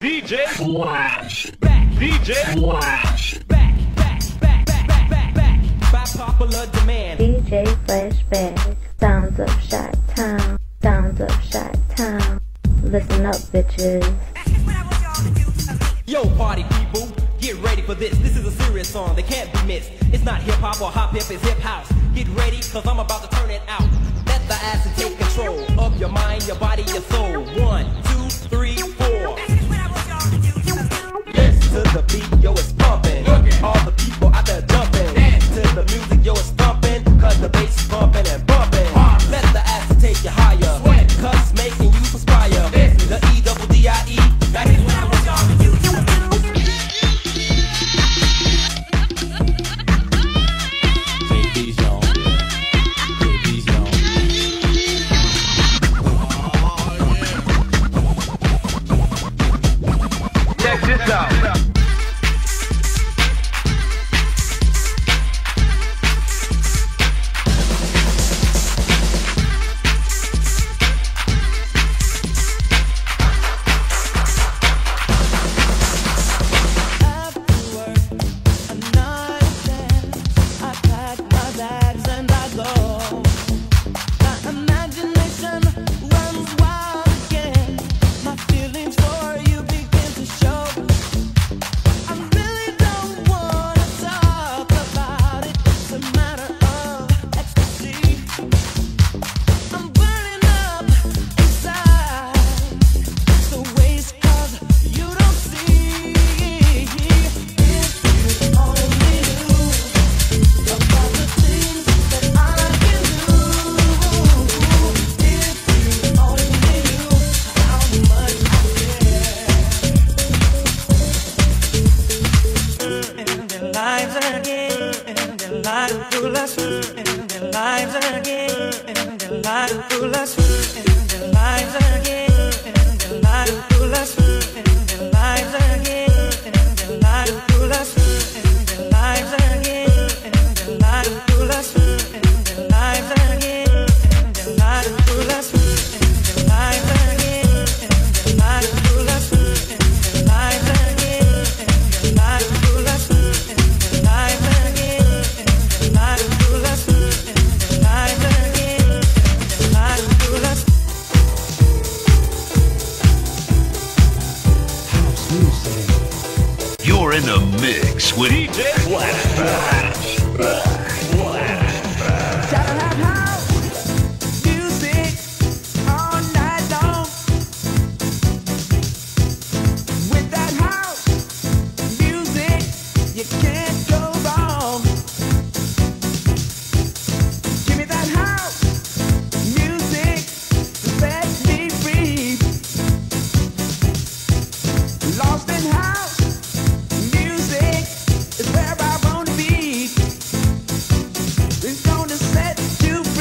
DJ Flashback. DJ Flashback. By popular demand. DJ Flashback. Sounds of Shot Town. Sounds of Shot Town. Listen up, bitches. Yo, party people, get ready for this. This is a serious song that can't be missed. It's not hip hop or hop hip, it's hip house. Get ready, cause I'm about to turn it out. Let the acid take control of your mind, your body, your soul. 1, 2, 3, 4. Listen to the beat, yo, it's pumping. All the people out there jumping. To the music, yo, it's thumping. Cause the bass is bumping and bumping. Let the acid take you higher. Cause it's making you perspire. The E-double-D-I-E. That is what I want y'all to do. Check this out. You're in the mix with DJ Flashback. It's where I wanna be. It's gonna set you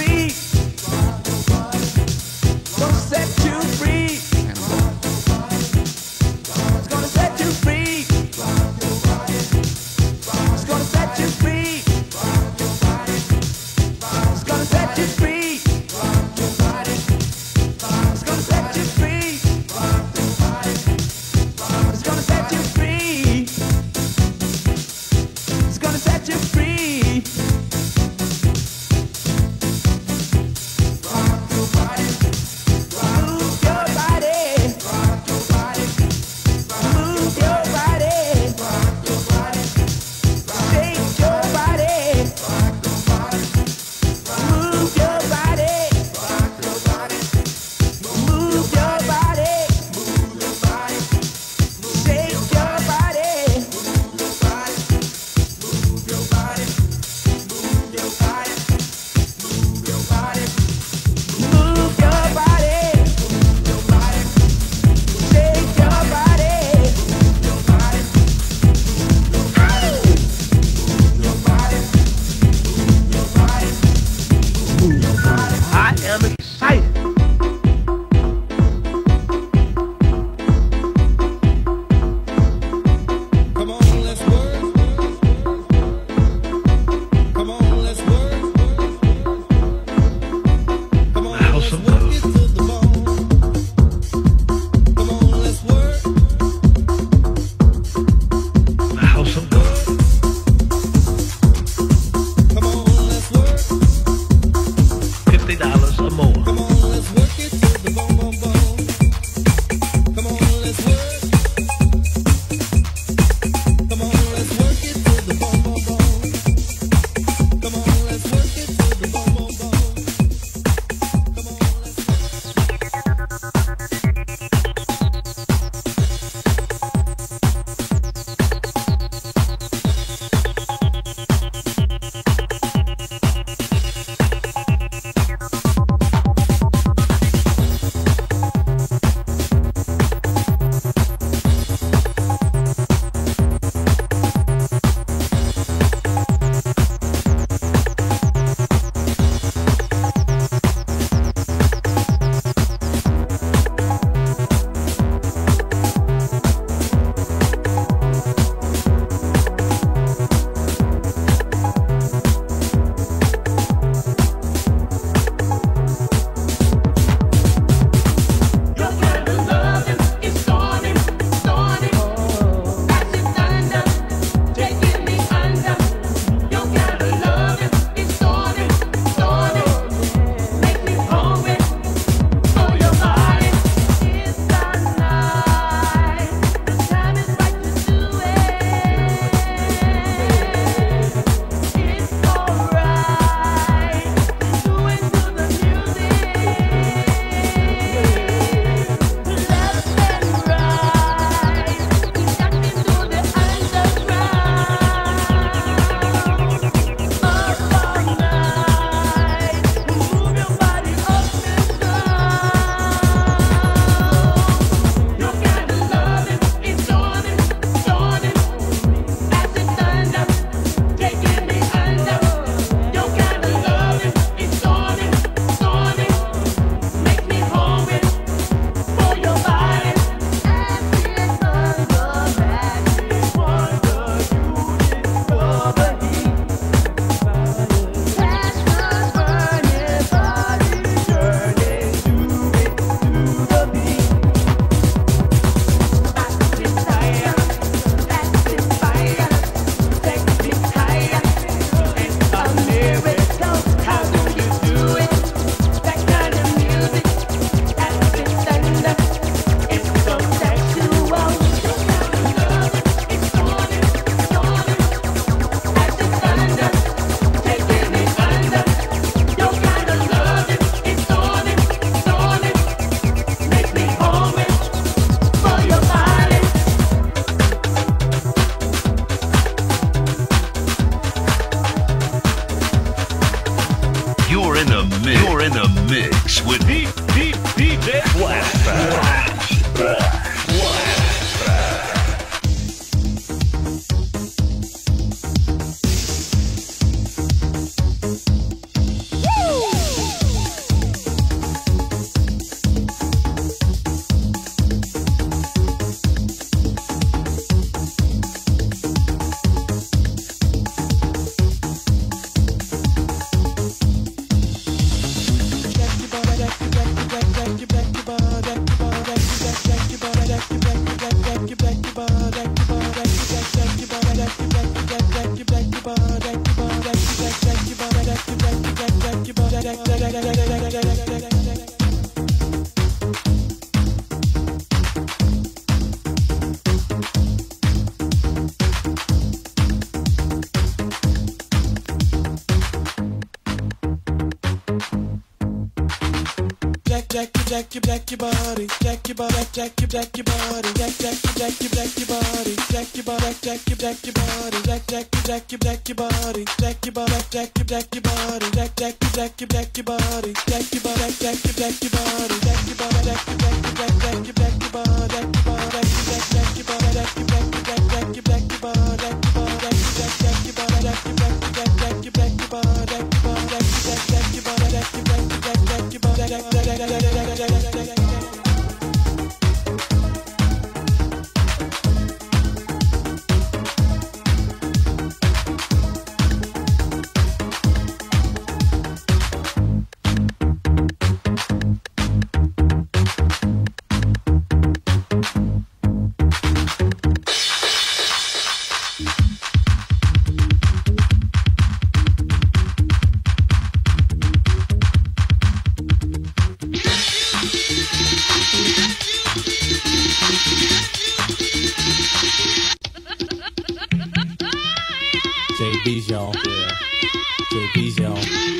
JB's y'all. Yeah. JB's y'all.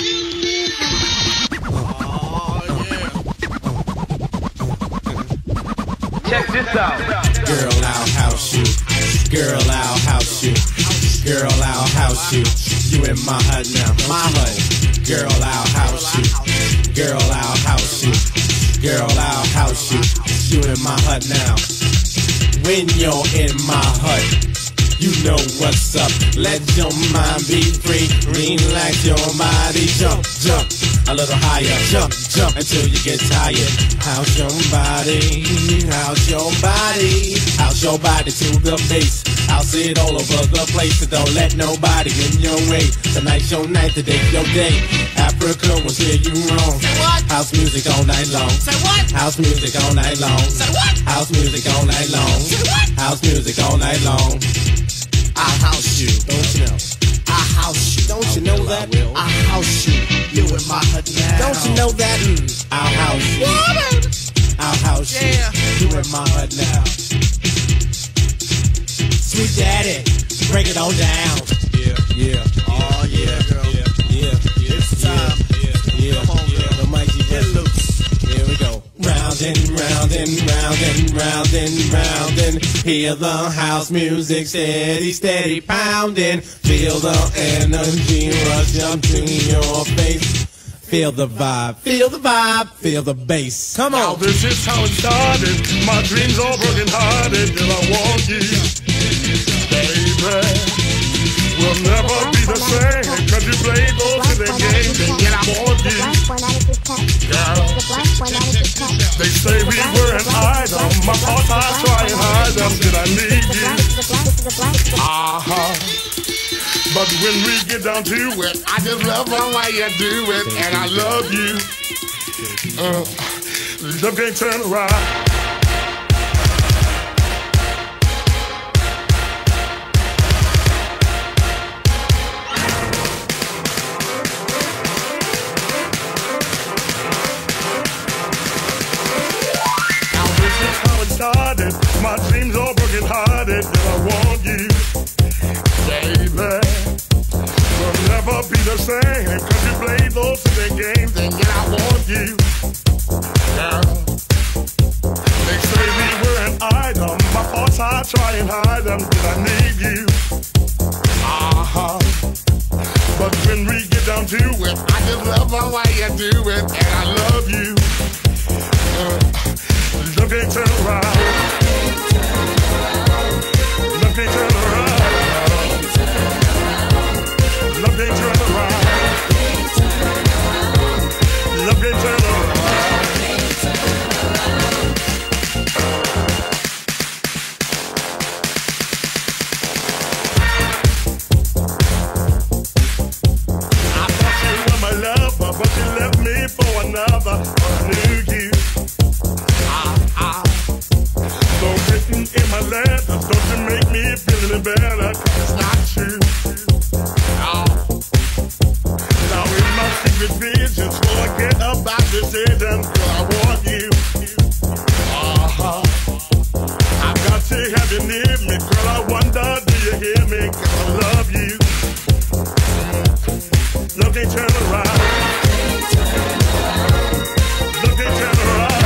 Check this out. Girl, I'll house you. Girl, I'll house you. Girl, I'll house you. You in my hut now. My hut. Girl, I'll house you. Girl, I'll house you. Girl, I'll house you. You in my hut now. When you're in my hut, you know what's up. Let your mind be free. Relax your body. Jump, jump a little higher. Jump, jump until you get tired. How's your body? How's your body? How's your body to the base? I'll see it all over the place. So don't let nobody in your way. Tonight's your night, today's your day. Africa will steer you wrong. Say what? House music all night long. Say what? House music all night long. Say what? House music all night long. Say what? House music all night long. I'll house you. Don't you know? I'll house you. Don't you know that? I'll house you. You in my hut now. Don't you know that? I'll house you. I'll house Yeah. you. You in my hut now. Sweet daddy, break it all down. Yeah, yeah. Oh yeah, girl. Yeah. It's time. Yeah. Come on, girl. The mighty Get loose. Here we go. Round and round and round and round and round and hear the house music steady, steady pounding. Feel the energy rush up to your face. Feel the vibe, feel the vibe, feel the bass. Come Now on. this is how it started. My dreams all broken hearted. Till I want you, baby. We'll never be the same. Cause you play those in the games. And yet I want you, girl. They say we were an item. My heart I try and hide them. Did I need you? But when we get down to it, I just love the way you do it. And I love you. Love can't turn around. Started. My dreams all broken hearted. And I want you, baby. We'll never be the same. Cause you play those silly games. And yet I want you, girl. They say we were an item. My thoughts I try and hide them. Did I need you? But when we get down to it, I just love the way you do it. And I love you. Love can't turn around. Love can't turn around. Love can't turn around. Love can't turn around. I thought you were my lover, but you left me for another. I knew you. So written in my letters, don't you make me feel any better? 'Cause it's not true. No. Now in my secret visions, forget about decisions. Girl, I want you. I've got to have you near me. Girl, I wonder, do you hear me? 'Cause I love you. Love can't turn around. Love can't turn around.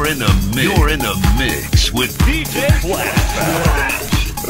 You're in the mix with DJ Flashback.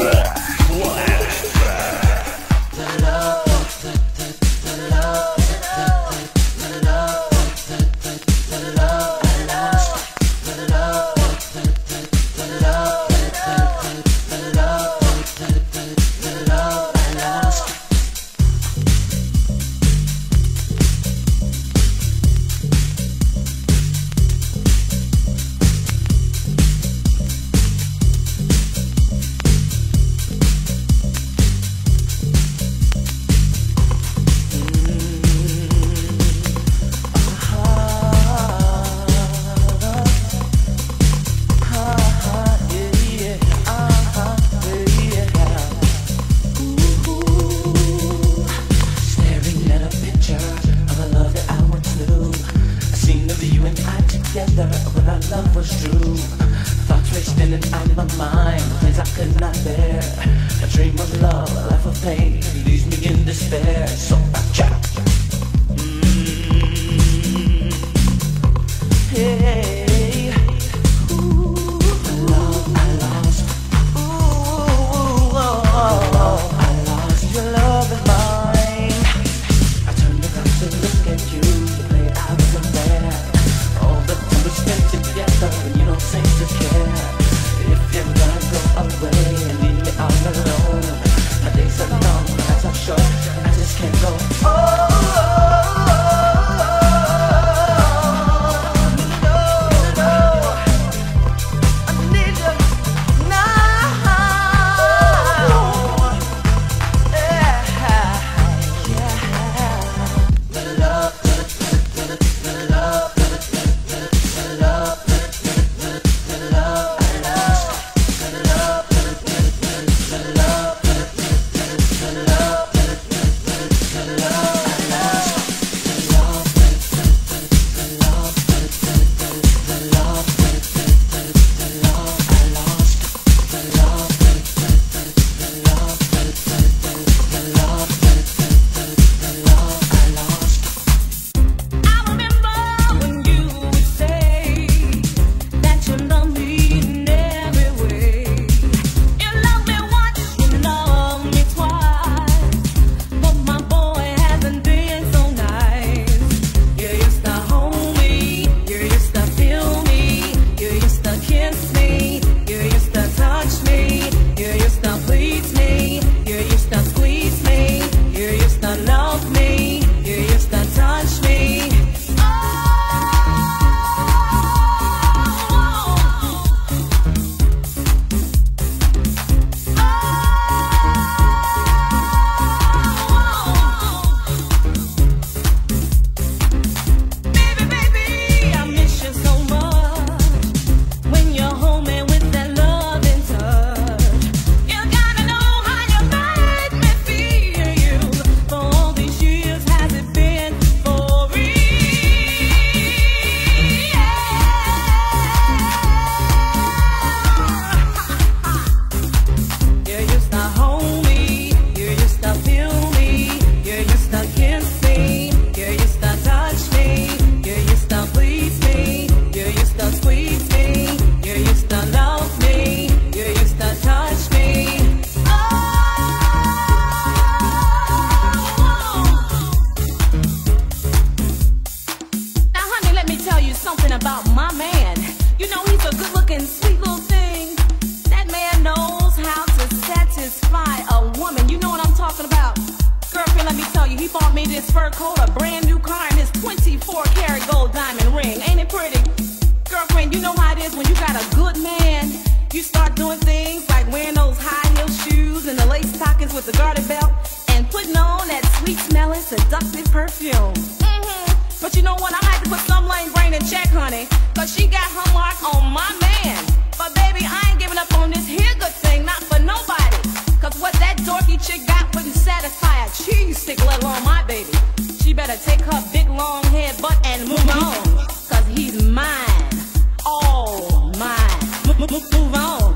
Move on,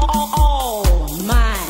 all mine.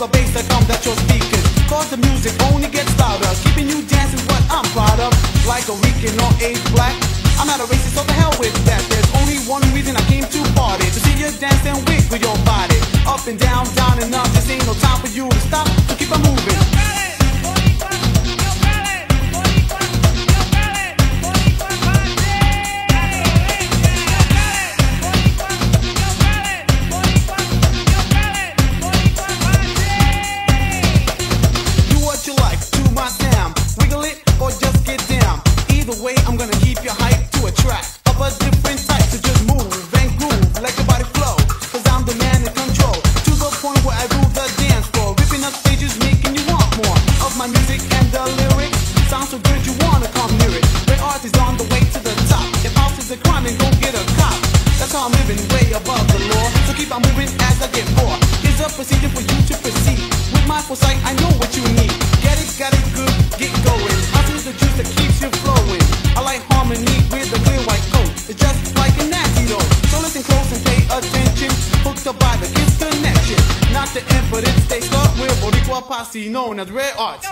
the bass that comes at your speakers. Cause the music only gets louder, keeping you dancing what I'm proud of. Like a Rican or a black, I'm not a racist, so the hell with that. There's only one reason I came to party, to see you dance and wiggle your body. Up and down and up, this ain't no time for you to stop, so keep on moving. I'm gonna keep you hyped to a track of a different type. So just move and groove, let your body flow, cause I'm the man in control. To the point where I rule the dance floor, ripping up stages, making you want more of my music and the lyrics. Sounds so good you wanna come near it. Great art is on the way to the top. If house is a crime, then go get a cop. That's how I'm living way above the law. So keep on moving as I get more. Here's a procedure for you to proceed. With my foresight, I know what you need. Get it good, get going. I'll do the juice that keeps you flowing. I like harmony with a clear white coat. It's just like an antidote. So listen close and pay attention. Hooked up by the kiss connection. Not the end, but it stays stuck with Boricua posse known as Rare Arts.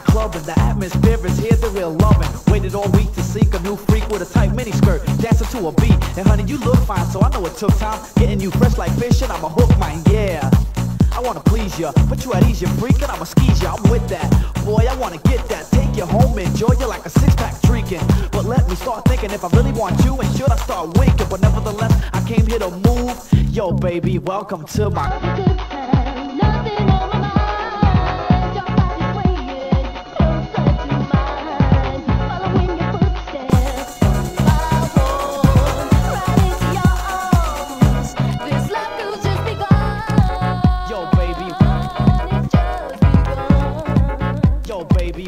the club and the atmosphere is here, the real loving. Waited all week to seek a new freak with a tight mini skirt, dancing to a beat. And honey, you look fine, so I know it took time. Getting you fresh like fish, and I'm a hook mine, yeah. I wanna please ya, but you at ease, you freak, and I'ma squeeze ya. I'm with that, boy. I wanna get that. Take you home, enjoy you like a six-pack drinking. But let me start thinking if I really want you, and should I start winking? But nevertheless, I came here to move. Yo, baby, welcome to my good time. Nothing on my mind. Your body's swaying closer to mine. Following your footsteps, one by one, right into your arms. This love could just begun. Yo, baby, it's just begun. Yo, baby.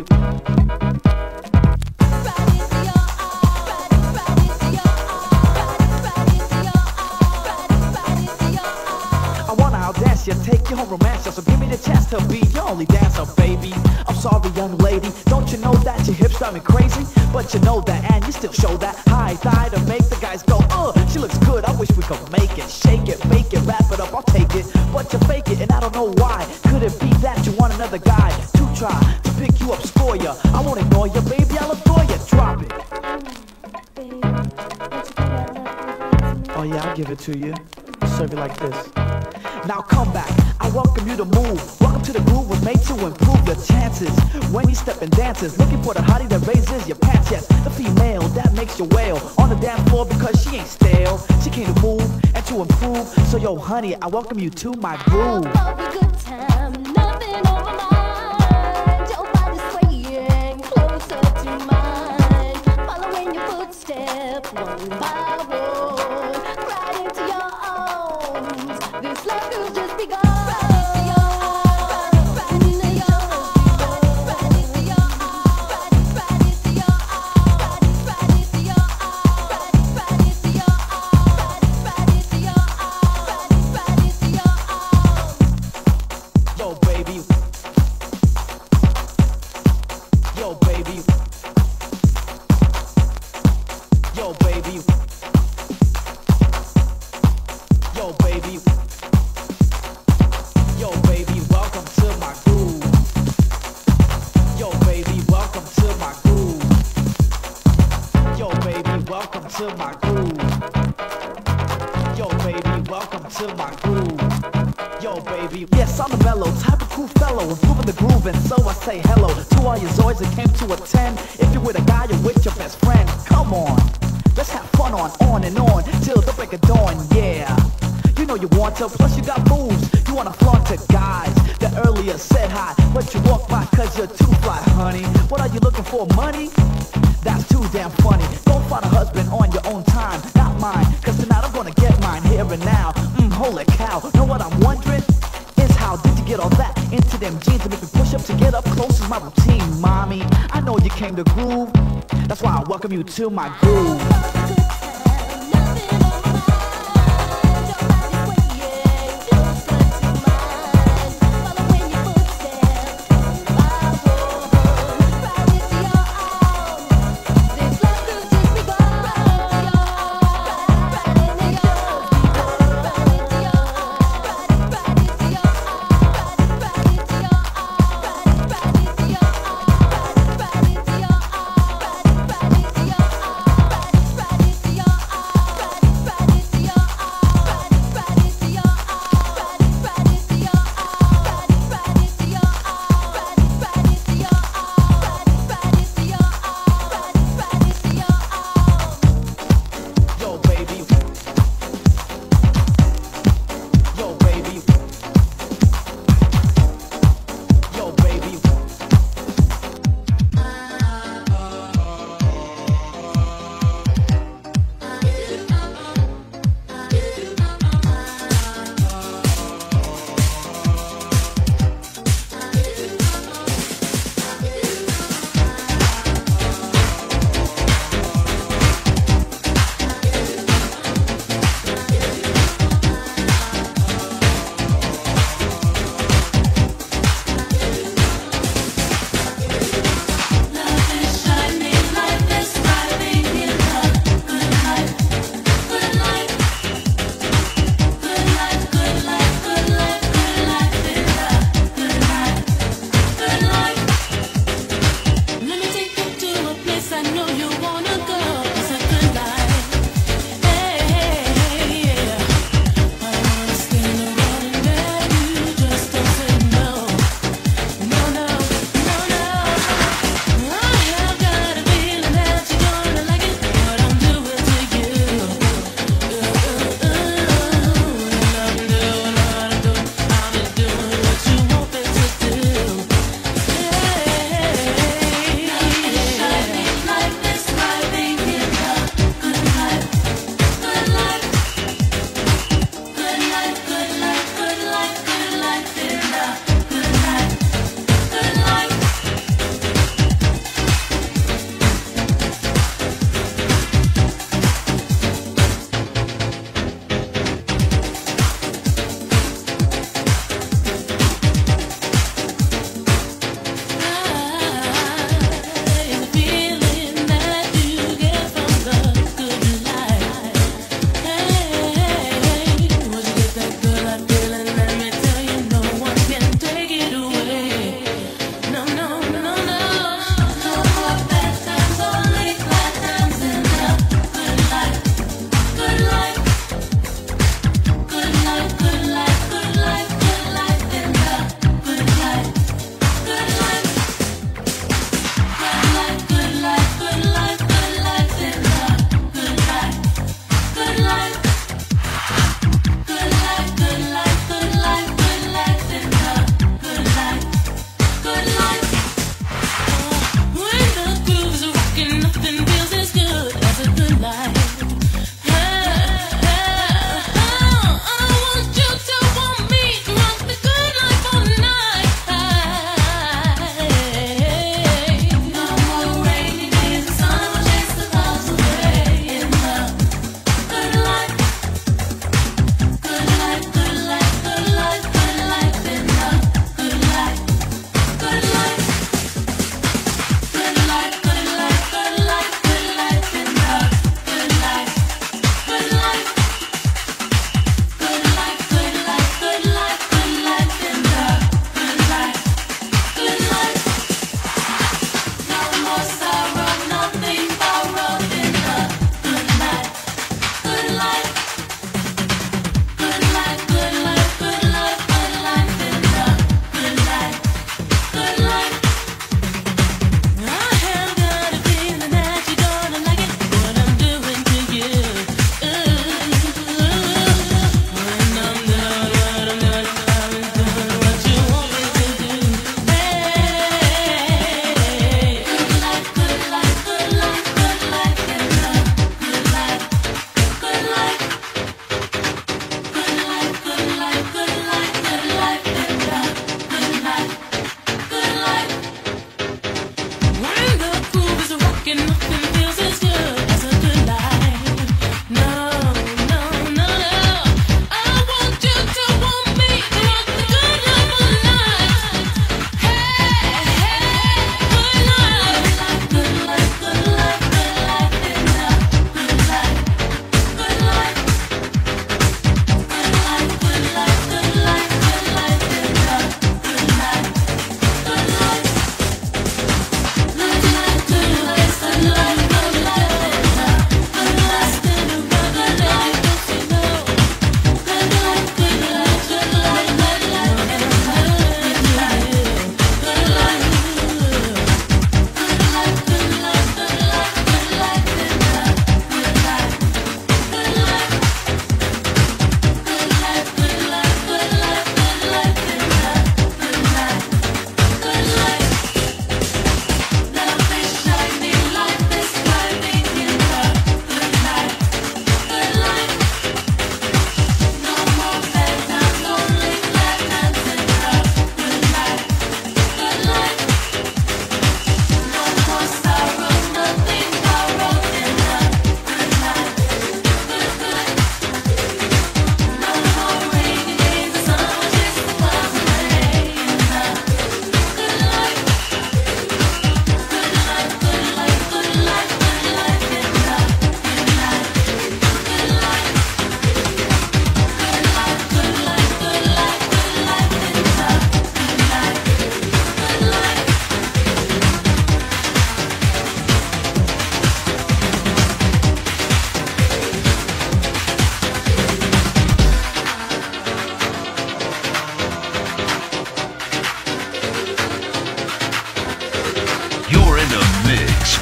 You take your home romance, so give me the chance to be your only dancer, baby. I'm sorry, young lady, don't you know that your hips drive me crazy? But you know that, and you still show that high thigh to make the guys go, she looks good, I wish we could make it. Shake it, bake it, wrap it up, I'll take it. But you fake it, and I don't know why. Could it be that you want another guy to try to pick you up, score ya? I won't ignore you, baby, I'll adore you. Drop it. Oh yeah, I'll give it to you. I'll serve you like this. Now come back, I welcome you to move. Welcome to the groove, was made to improve your chances. When you step and dances, looking for the hottie that raises your pants. Yes, the female that makes you wail on the dance floor because she ain't stale. She came to move and to improve. So yo, honey, I welcome you to my groove. Have a good time, nothing on my mind. Your body's swaying closer to mine. Following your footsteps, one by one, right into your arms. This love could just begun. Yes, I'm a mellow type of cool fellow, improving the groove, and so I say hello to all your zoids that came to attend. If you're with a guy, you're with your best friend. Come on, let's have fun on and on till the break of dawn. Yeah, you know you want to, plus you got moves. You wanna flaunt to guys that earlier said hi, but you walk by 'cause you're too fly, honey. What are you looking for? Money? That's too damn funny. Don't find a husband on your own time, not mine, 'cause tonight I'm gonna get mine here and now. Holy cow, know what I'm wondering? How did you get all that into them jeans to make me push up to get up close is my routine, mommy. I know you came to groove, that's why I welcome you to my groove.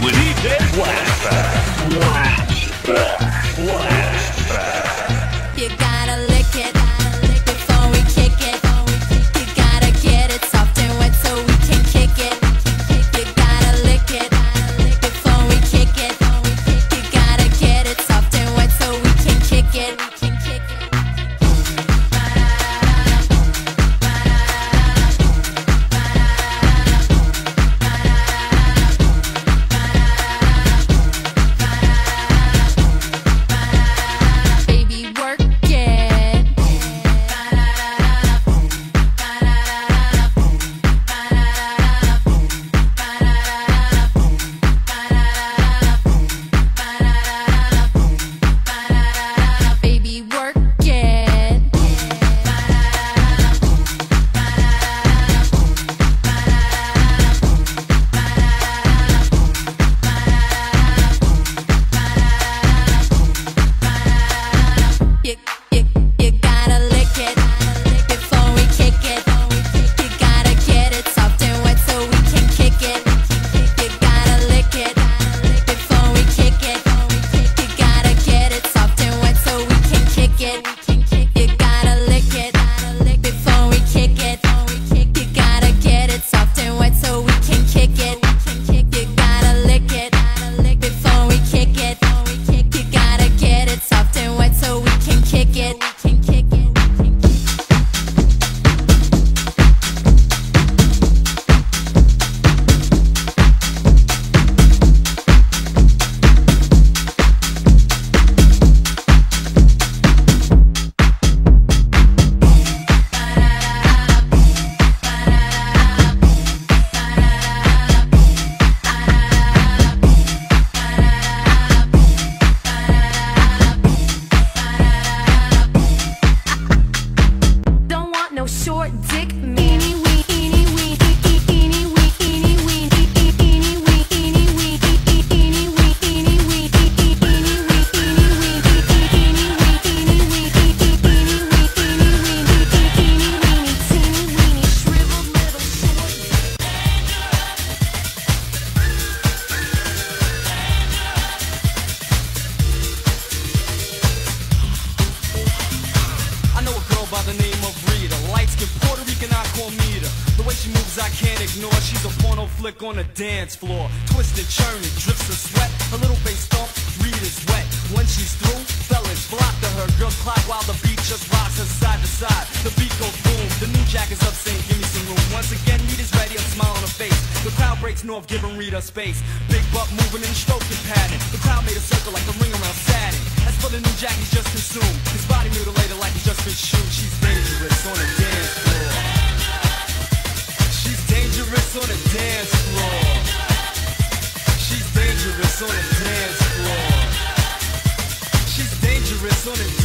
with DJ Flashback. You gotta lick it before we kick it. You gotta get it soft and wet so we can kick it. You gotta lick it before we kick it. You gotta get it soft and wet so we can kick it. On the dance floor, twisted, churning, drips of sweat. A little bass thump, read is wet. When she's through, fellas flock to her. Girls clock while the beat just rocks her side to side. The beat goes boom, the new jack is up saying give me some room. Once again, Rita's ready, a smile on her face. The crowd breaks north, giving Rita space. Big butt moving and stroking pattern. The crowd made a circle like a ring around Saturn. As for the new jack, he's just consumed. His body mutilated like he's just been shoot. She's dangerous on the dance floor. Dangerous on the dance floor. She's dangerous on the dance floor. She's dangerous on the